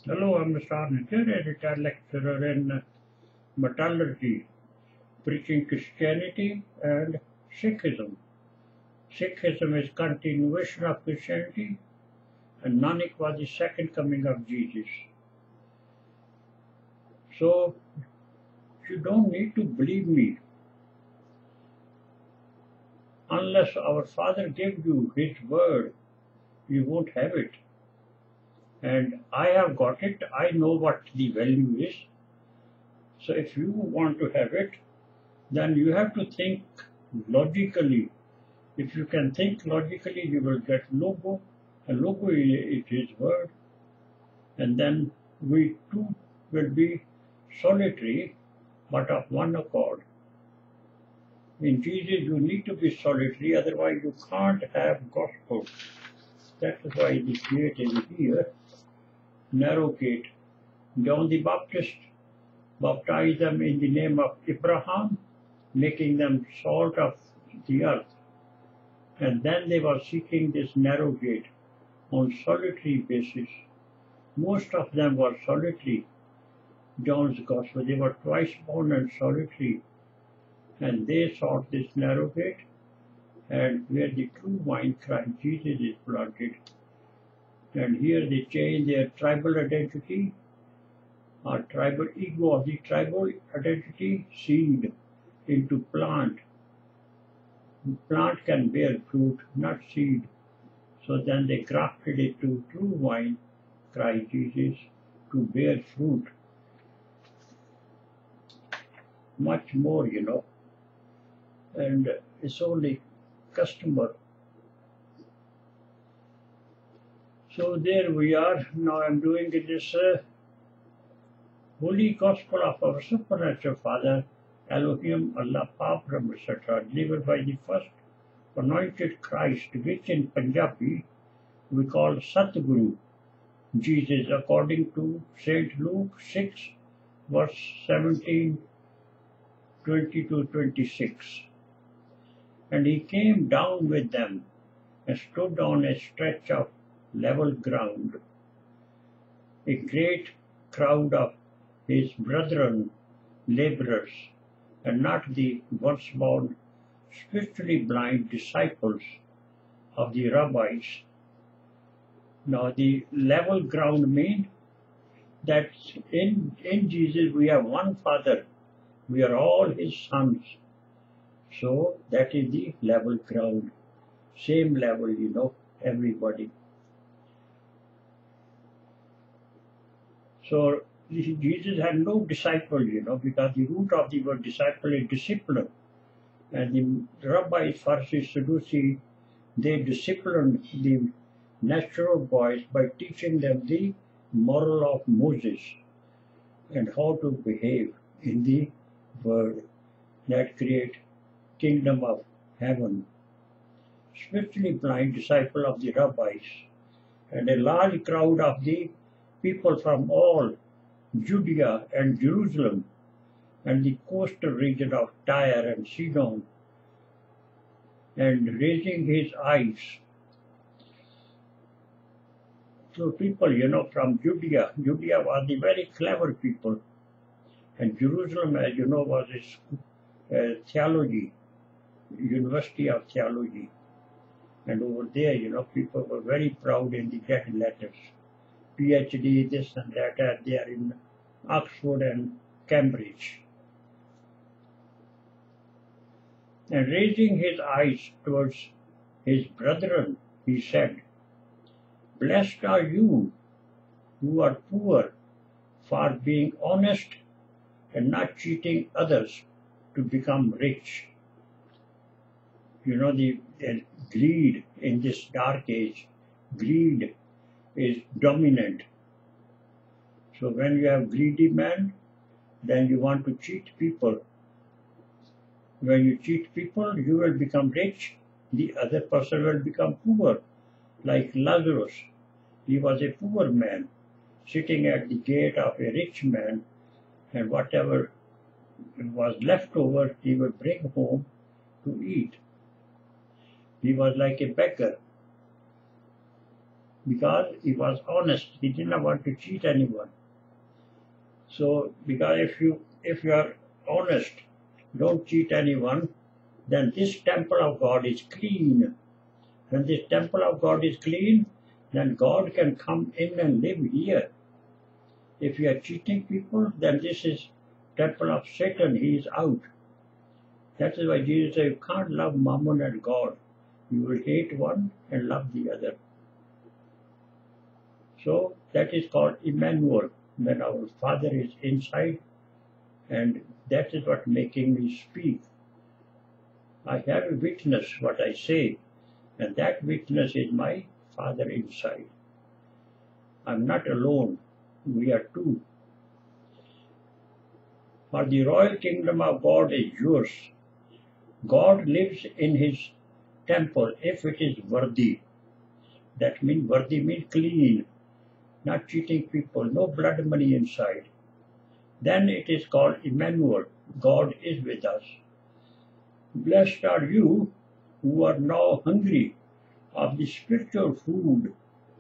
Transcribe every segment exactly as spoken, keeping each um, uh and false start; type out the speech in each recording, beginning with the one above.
Hello, I'm Mister Arnett, a retired lecturer in metallurgy, preaching Christianity and Sikhism. Sikhism is continuation of Christianity, and Nanak was the second coming of Jesus. So you don't need to believe me. Unless our Father gave you His word, you won't have it. And I have got it. I know what the value is. So if you want to have it, then you have to think logically. If you can think logically, you will get logo. A logo is His word. And then we too will be solitary, but of one accord. In Jesus, you need to be solitary, otherwise you can't have gospel. That is why the gate is here, narrow gate. John the Baptist baptized them in the name of Abraham, making them salt of the earth. And then they were seeking this narrow gate on solitary basis. Most of them were solitary. John's gospel, they were twice born and solitary. And they sought this narrow gate, and where the true vine Christ Jesus is planted. And here they change their tribal identity, or tribal ego of the tribal identity, seed, into plant. Plant can bear fruit, not seed. So then they grafted it to true vine, Christ Jesus, to bear fruit. Much more, you know. And it's only customer. So there we are. Now I'm doing this uh, Holy Gospel of our supernatural Father, Elohim, Allah, Brahma, et cetera, delivered by the first anointed Christ, which in Punjabi we call SATGUR, Jesus, according to Saint Luke six, verse seventeen, twenty to twenty-six. And he came down with them and stood on a stretch of level ground. A great crowd of his brethren, laborers, and not the once born, spiritually blind disciples of the rabbis. Now, the level ground means that in, in Jesus we have one Father. We are all His sons. So that is the level ground. Same level, you know, everybody. So Jesus had no disciple, you know, because the root of the word disciple is discipline. And the rabbis, Pharisees, Sadducees, they disciplined the natural boys by teaching them the moral of Moses and how to behave in the world that create kingdom of heaven. Spiritually blind disciple of the rabbis, and a large crowd of the people from all Judea and Jerusalem and the coastal region of Tyre and Sidon, and raising his eyes. So people, you know, from Judea, Judea was the very clever people, and Jerusalem, as you know, was a uh, theology, University of Theology. And over there, you know, people were very proud in the dead letters. PhD, this and that, and they are in Oxford and Cambridge. And raising his eyes towards his brethren, he said, "Blessed are you who are poor, for being honest and not cheating others to become rich." You know, the, the greed in this dark age, greed is dominant. So when you have greedy man, then you want to cheat people. When you cheat people, you will become rich, the other person will become poor. Like Lazarus, he was a poor man, sitting at the gate of a rich man, and whatever was left over, he would bring home to eat. He was like a beggar. because he was honest. He did not want to cheat anyone. So, because if you if you are honest, don't cheat anyone, then this temple of God is clean. When this temple of God is clean, then God can come in and live here. If you are cheating people, then this is temple of Satan. He is out. That is why Jesus said, you can't love Mammon and God. You will hate one and love the other. So that is called Emmanuel, when our Father is inside, and that is what making me speak. I have a witness what I say, and that witness is my Father inside. I'm not alone. We are two. For the royal kingdom of God is yours. God lives in his temple if it is worthy. That means worthy means clean, not cheating people, no blood money inside. Then it is called Emmanuel. God is with us. Blessed are you who are now hungry of the spiritual food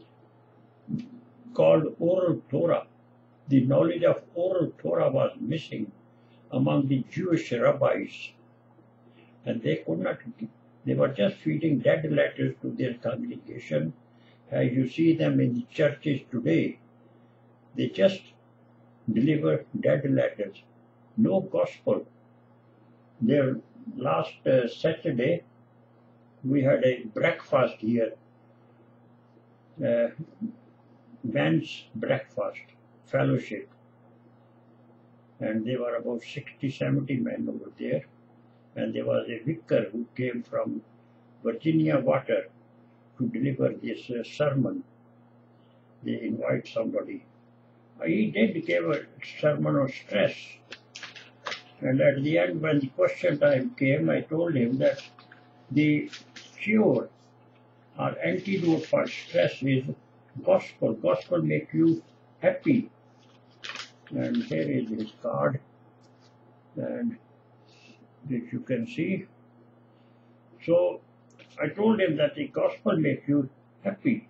called oral Torah. The knowledge of oral Torah was missing among the Jewish rabbis, and they could not, they were just feeding dead letters to their congregation, as you see them in the churches today. They just deliver dead letters, no gospel. There, last uh, Saturday, we had a breakfast here, uh, men's breakfast, fellowship, and there were about sixty, seventy men over there, and there was a vicar who came from Virginia Water to deliver this uh, sermon. They invite somebody. He did give a sermon on stress, and at the end, when the question time came, I told him that the cure or antidote for stress is gospel. Gospel makes you happy. And here is his card, and which you can see. So I told him that the gospel makes you happy,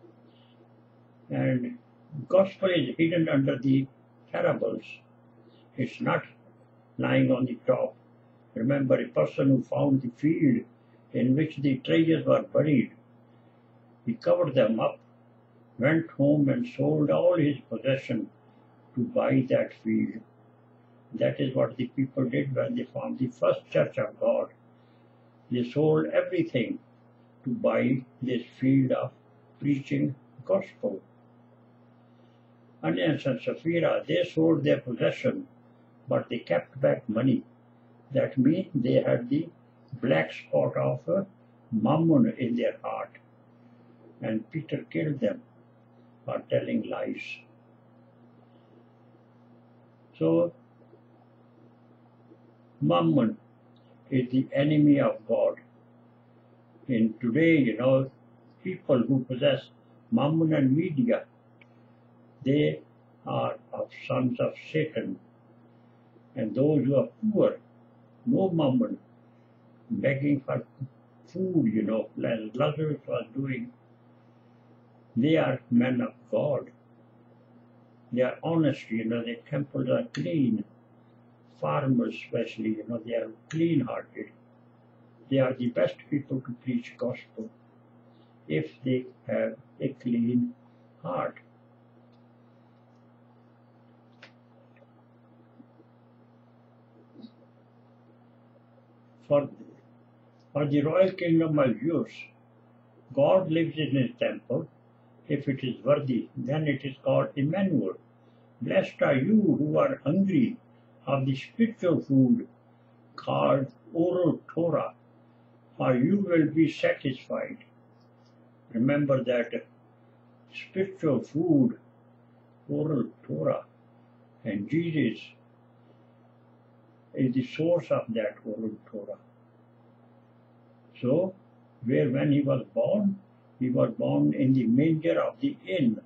and gospel is hidden under the parables. It's not lying on the top. Remember, a person who found the field in which the treasures were buried, he covered them up, went home and sold all his possession to buy that field. That is what the people did when they found the first church of God. They sold everything to buy this field of preaching gospel. Ananias and Sapphira, they sold their possession, but they kept back money. That means they had the black spot of uh, mammon in their heart. And Peter killed them for telling lies. So, mammon is the enemy of God. In today, you know, people who possess mammon and media, they are of sons of Satan. And those who are poor, no mammon, begging for food, you know, as Lazarus was doing, they are men of God. They are honest, you know, their temples are clean. Farmers especially, you know, they are clean-hearted. They are the best people to preach gospel if they have a clean heart. For, for the royal kingdom is yours. God lives in his temple. If it is worthy, then it is called Emmanuel. Blessed are you who are hungry of the spiritual food called oral Torah, for you will be satisfied. Remember that spiritual food, oral Torah, and Jesus is the source of that oral Torah. So, where when he was born, he was born in the manger of the inn.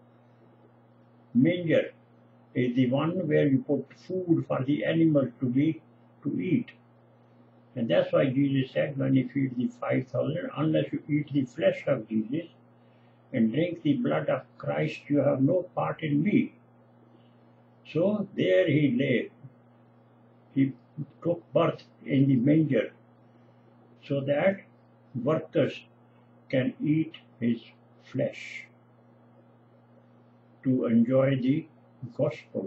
Manger is the one where you put food for the animals to be to eat. And that's why Jesus said when he feed the five thousand, unless you eat the flesh of Jesus, and drink the blood of Christ, you have no part in me. So there he lay. He took birth in the manger so that workers can eat his flesh to enjoy the gospel.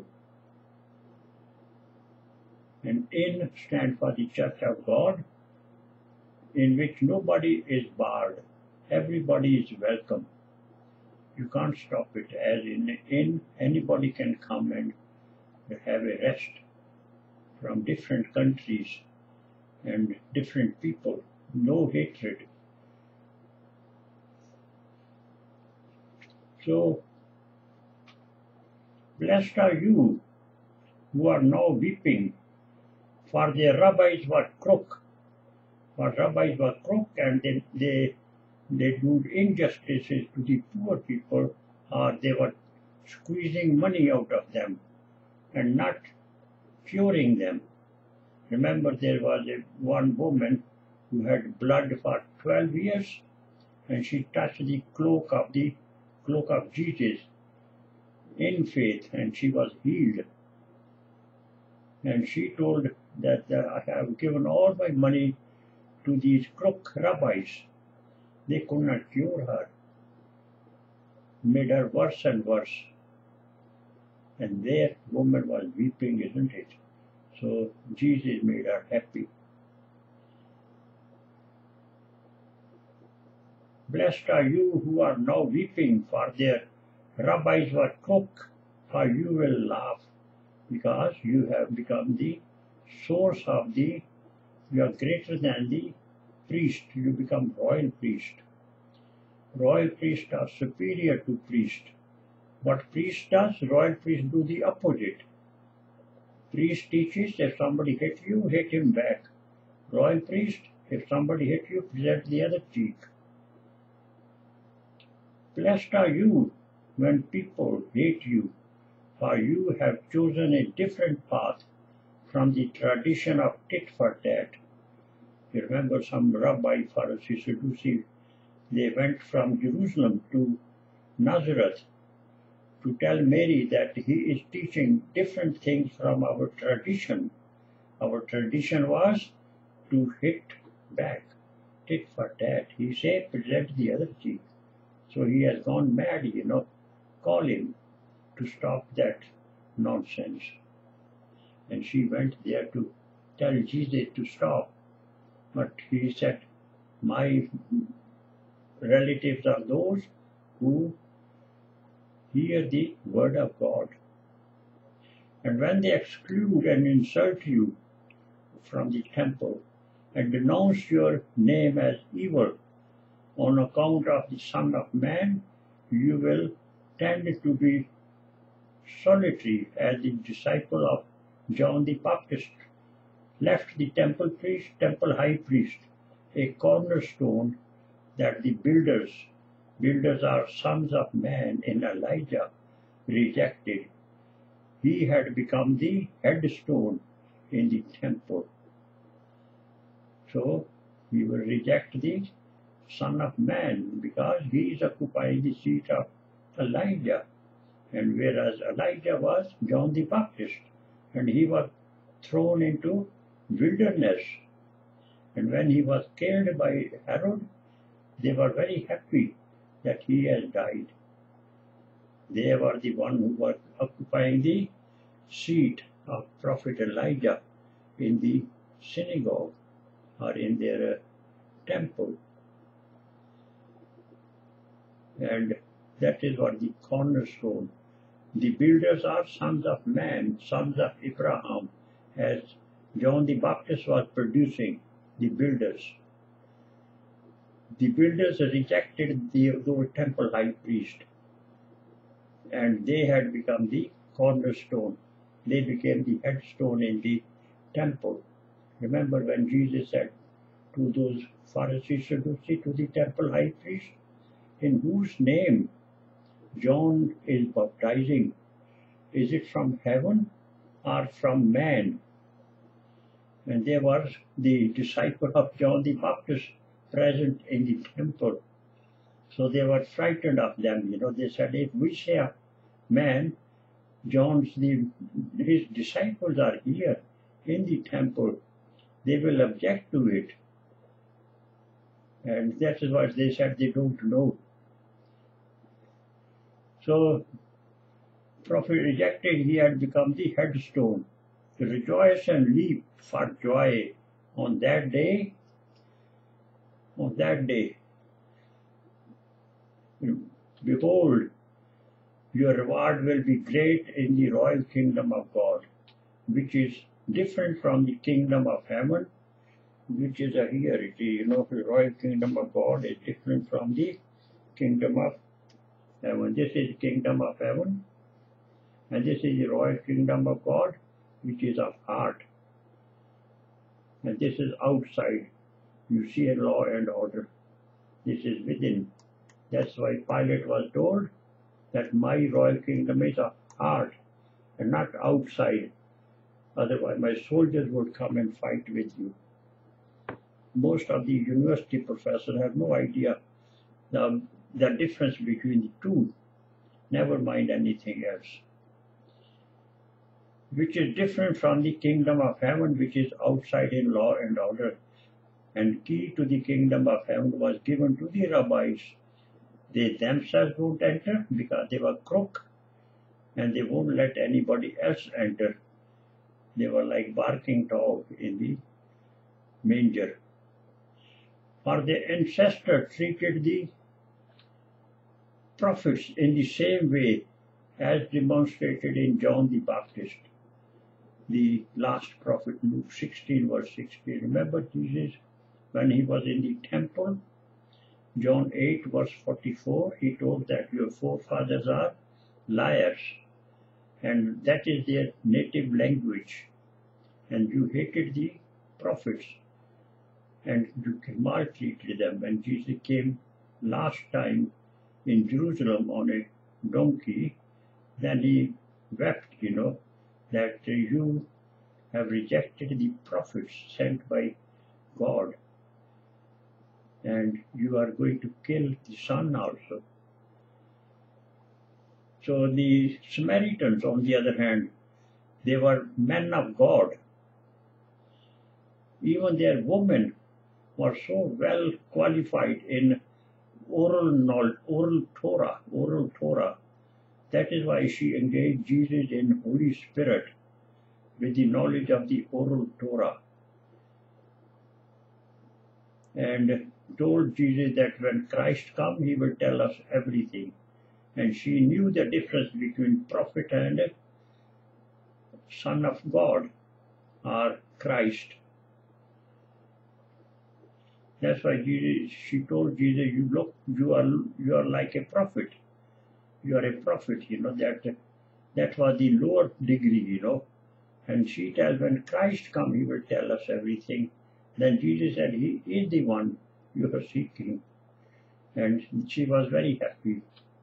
And in stand for the Church of God, in which nobody is barred, everybody is welcome. You can't stop it. As in, in anybody can come and have a rest from different countries and different people. No hatred. So, blessed are you who are now weeping, for their rabbis were crook. For rabbis were crook, and they, they, they do injustices to the poor people, or they were squeezing money out of them and not curing them. Remember, there was a, one woman who had blood for twelve years, and she touched the cloak of the cloak of Jesus in faith, and she was healed. And she told that uh, I have given all my money to these crook rabbis. They could not cure her, made her worse and worse. And there woman was weeping, isn't it? So Jesus made her happy. Blessed are you who are now weeping, for their rabbis were crook, for you will laugh, because you have become the source of the, you are greater than the priest, you become royal priest. Royal priests are superior to priest. What priest does, royal priest do the opposite. Priest teaches, if somebody hit you, hit him back. Royal priest, if somebody hit you, present the other cheek. Blessed are you when people hate you, for you have chosen a different path from the tradition of tit-for-tat. You remember some rabbi, Pharisee, Sadducee, they went from Jerusalem to Nazareth to tell Mary that he is teaching different things from our tradition. Our tradition was to hit back, tit for tat. He said, present the other cheek. So he has gone mad, you know. Call him to stop that nonsense. And she went there to tell Jesus to stop. But he said, my relatives are those who hear the word of God. And when they exclude and insult you from the temple and denounce your name as evil on account of the Son of Man, you will tend to be solitary as the disciple of John the Baptist left the temple priest, temple high priest, a cornerstone that the builders, builders are sons of man in Elijah, rejected. He had become the headstone in the temple. So he will reject the Son of Man because he is occupying the seat of Elijah. And whereas Elijah was John the Baptist, and he was thrown into wilderness. And when he was killed by Herod, they were very happy that he has died. They were the one who were occupying the seat of Prophet Elijah in the synagogue or in their uh, temple. And that is what the cornerstone. The builders are sons of man, sons of Abraham, as John the Baptist was producing the builders. The builders rejected the, the temple high priest, and they had become the cornerstone. They became the headstone in the temple. Remember when Jesus said to those Pharisees, Sadducees, to the temple high priest, in whose name John is baptizing, is it from heaven or from man? And there was the disciple of John the Baptist present in the temple. So they were frightened of them. You know, they said, if we say a man, John's, the, his disciples are here in the temple, they will object to it. And that is what they said, they don't know. So, prophet rejected, he had become the headstone. To rejoice and leap for joy on that day, on that day. Behold, your reward will be great in the royal kingdom of God, which is different from the kingdom of heaven, which is a here. It is, you know, the royal kingdom of God is different from the kingdom of heaven. This is the kingdom of heaven, and this is the royal kingdom of God, which is of heart. And this is outside. You see a law and order. This is within. That's why Pilate was told that my royal kingdom is of heart and not outside. Otherwise, my soldiers would come and fight with you. Most of the university professors have no idea the, the difference between the two. Never mind anything else. Which is different from the kingdom of heaven, which is outside in law and order. And key to the kingdom of heaven was given to the rabbis. They themselves won't enter because they were crook, and they won't let anybody else enter. They were like barking dog in the manger. For the ancestor treated the prophets in the same way as demonstrated in John the Baptist, the last prophet, Luke sixteen verse sixteen. Remember Jesus when he was in the temple? John eight verse forty-four, he told that your forefathers are liars, and that is their native language, and you hated the prophets and you maltreated them. When Jesus came last time in Jerusalem on a donkey, then he wept, you know, that you have rejected the prophets sent by God, and you are going to kill the Son also. So the Samaritans, on the other hand, they were men of God. Even their women were so well qualified in oral knowledge, oral Torah, oral Torah. That is why she engaged Jesus in Holy Spirit with the knowledge of the oral Torah, and told Jesus that when Christ comes, he will tell us everything. And she knew the difference between prophet and Son of God, or Christ. That's why Jesus, she told Jesus, you look, you are, you are like a prophet. You are a prophet, you know, that, that was the lower degree, you know. And she tells, when Christ comes, he will tell us everything. Then Jesus said, he is the one you are seeking. And she was very happy.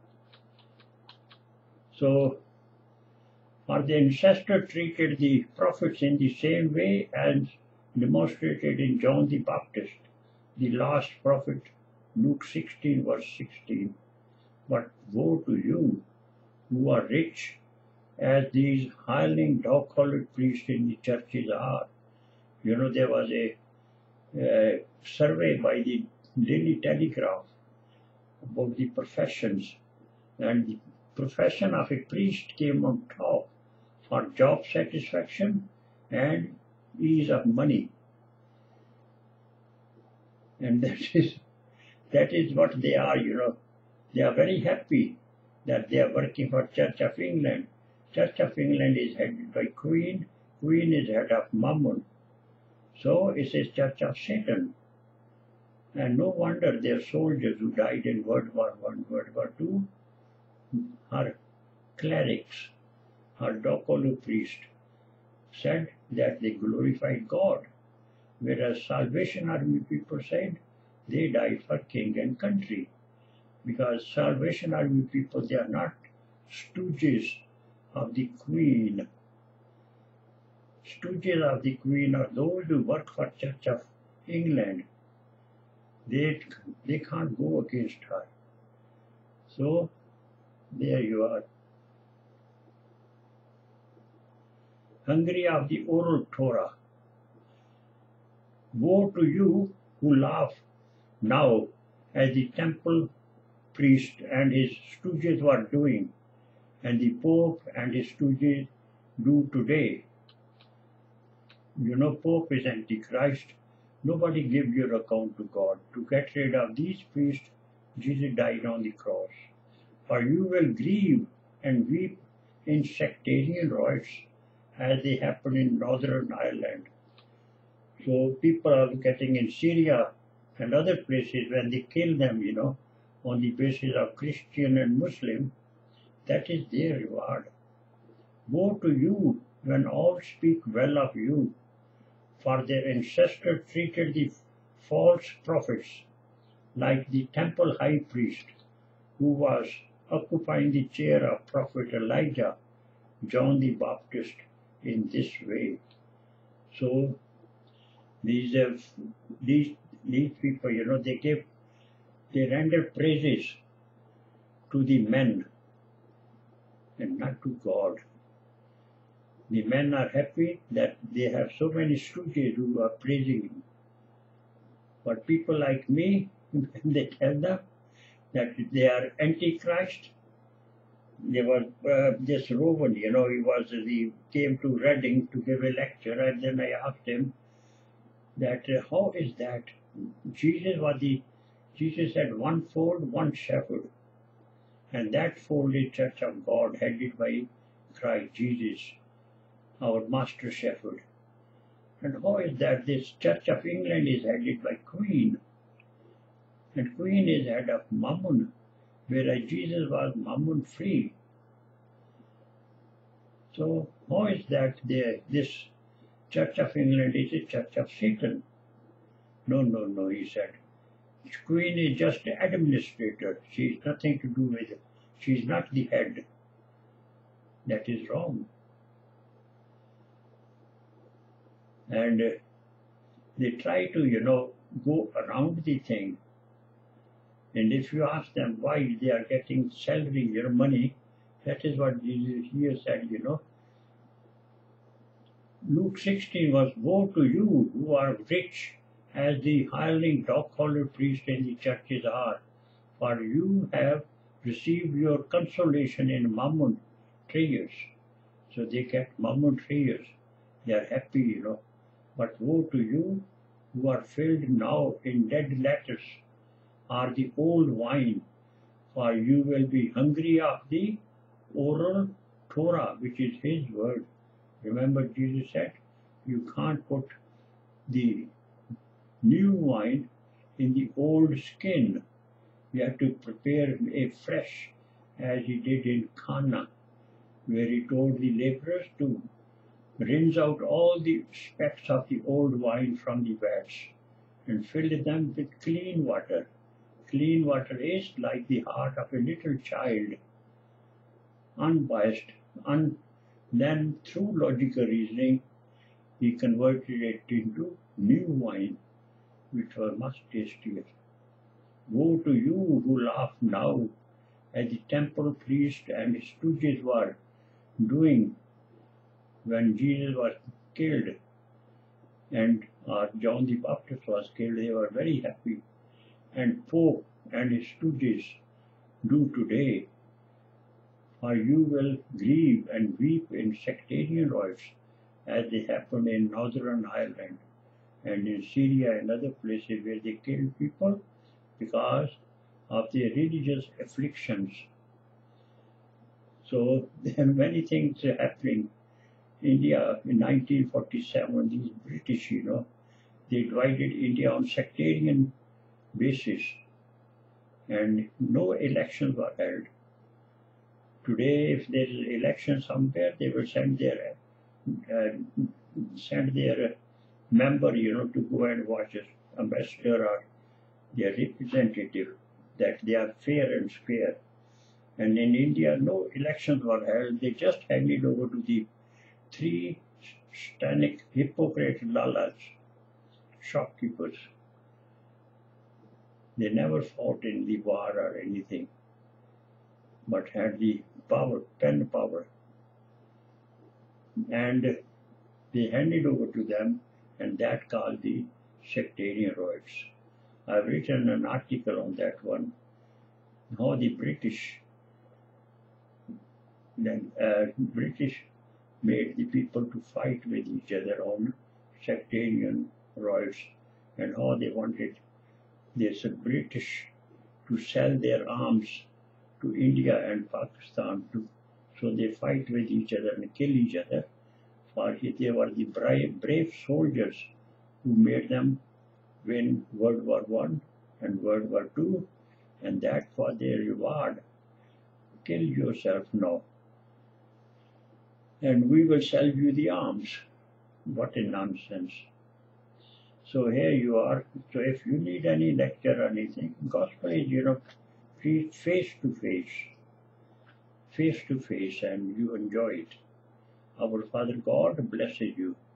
So, for the ancestor treated the prophets in the same way as demonstrated in John the Baptist, the last prophet, Luke sixteen verse sixteen. But woe to you who are rich, as these hireling dog-collared priests in the churches are. You know, there was a uh, survey by the Daily Telegraph about the professions, and the profession of a priest came on top for job satisfaction and ease of money. And that is, that is what they are, you know. They are very happy that they are working for Church of England. Church of England is headed by Queen. Queen is head of Mammon. So it's a Church of Satan. And no wonder their soldiers who died in World War One, World War Two, are clerics, are Dokolu priests, said that they glorified God. Whereas Salvation Army people said they died for king and country. Because Salvation Army people, they are not stooges of the Queen. Stooges of the Queen are those who work for Church of England. They, they can't go against her. So, there you are. Hungry of the oral Torah. Woe to you who laugh now as the temple priest and his stooges were doing, and the Pope and his stooges do today. You know, Pope is Antichrist. Nobody gives your account to God. To get rid of these priests, Jesus died on the cross. For you will grieve and weep in sectarian riots as they happen in Northern Ireland. So people are getting in Syria and other places when they kill them, you know, on the basis of Christian and Muslim, that is their reward. Woe to you when all speak well of you, for their ancestors treated the false prophets like the temple high priest who was occupying the chair of Prophet Elijah, John the Baptist, in this way. So these uh, these these people, you know, they give they render praises to the men and not to God. The men are happy that they have so many stooges who are praising him. But people like me, when they tell them that they are Antichrist, there was uh, this Rowan, you know, he was he came to Reading to give a lecture, and then I asked him that uh, how is that? Jesus was the Jesus had one fold, one shepherd, and that fold is Church of God, headed by Christ Jesus, our master shepherd. And how is that this Church of England is headed by Queen, and Queen is head of Mammon, whereas Jesus was Mammon free. So how is that there, this Church of England is a Church of Satan? No, no, no, he said. Queen is just an administrator. She has nothing to do with it. She is not the head. That is wrong. And uh, they try to, you know, go around the thing. And if you ask them why they are getting salary, your money, that is what Jesus here said, you know. Luke sixteen was, woe to you who are rich, as the hireling dog-collar priests in the churches are, for you have received your consolation in mammon treasures. So they get mammon treasures. They are happy, you know. But woe to you who are filled now in dead letters, are the old wine, for you will be hungry of the oral Torah, which is his word. Remember, Jesus said, you can't put the new wine in the old skin. You have to prepare a fresh, as he did in Cana, where he told the laborers to rinse out all the specks of the old wine from the vats and fill them with clean water. Clean water is like the heart of a little child, unbiased. Un then, through logical reasoning, he converted it into new wine, which was much tastier. Woe to you who laugh now, as the temple priest and his stooges were doing when Jesus was killed and uh, John the Baptist was killed. They were very happy. And Pope and his stooges do today. For you will grieve and weep in sectarian riots as they happen in Northern Ireland and in Syria and other places where they kill people because of their religious afflictions. So there are many things happening. India in nineteen forty-seven, these British, you know, they divided India on sectarian basis and no elections were held. Today, if there is an election somewhere, they will send their uh, send their member, you know, to go and watch it, ambassador or their representative, that they are fair and square. And in India, no elections were held. They just handed over to the three satanic hypocrite lalas, shopkeepers. They never fought in the war or anything. but had the power, pen power. And they handed over to them, and that called the sectarian riots. I've written an article on that one, how the British, then uh, British made the people to fight with each other on sectarian riots, and how they wanted this British to sell their arms to India and Pakistan too. So they fight with each other and kill each other. For they were the brave, brave soldiers who made them win World War One and World War Two, and that for their reward. Kill yourself now, and we will sell you the arms. What a nonsense. So here you are. So if you need any lecture or anything, gospel is, you know, face to face, face to face, and you enjoy it. Our Father God blesses you.